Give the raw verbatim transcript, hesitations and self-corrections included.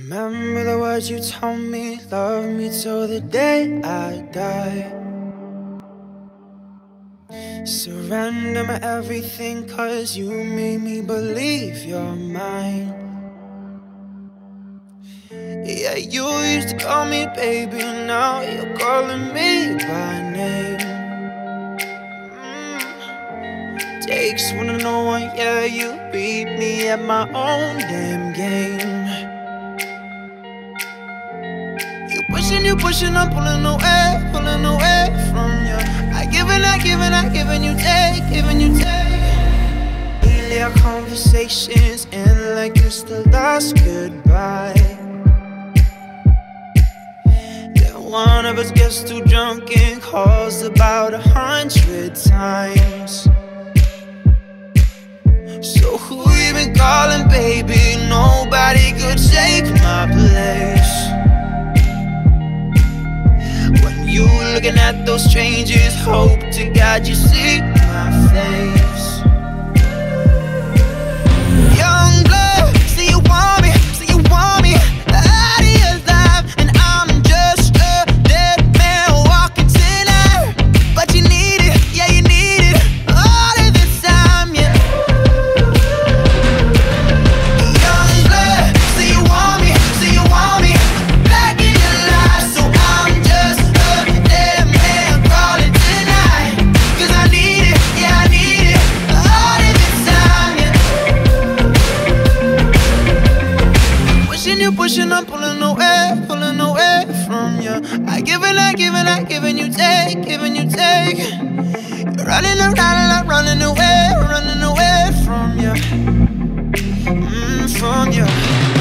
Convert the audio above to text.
Remember the words you told me, love me till the day I die. Surrender my everything, cause you made me believe you're mine. Yeah, you used to call me baby, now you're calling me by name. mm. Takes one to know one, yeah, you beat me at my own damn game. You pushing, you pushing, I'm pulling away, pulling away from you. I give and I give and I give and you take, giving you take. Lately our conversations end like it's the last goodbye. Yeah, one of us gets too drunk and calls about a hundred times. So who you been calling, baby? Nobody could take my place. You looking at those strangers, hope to God you see my face. Young blood, say you want me, say you want me out of your life, and I'm just a dead man walking tonight. But you need it, yeah you need it, all of this time, yeah. Young blood, say you want me, say you want me back in your life, so I'm just pushing, I'm pulling away, pulling away from you. I give and I give and I give and you take, giving you take. You're running around and I'm running away, running away from you, mm, from you.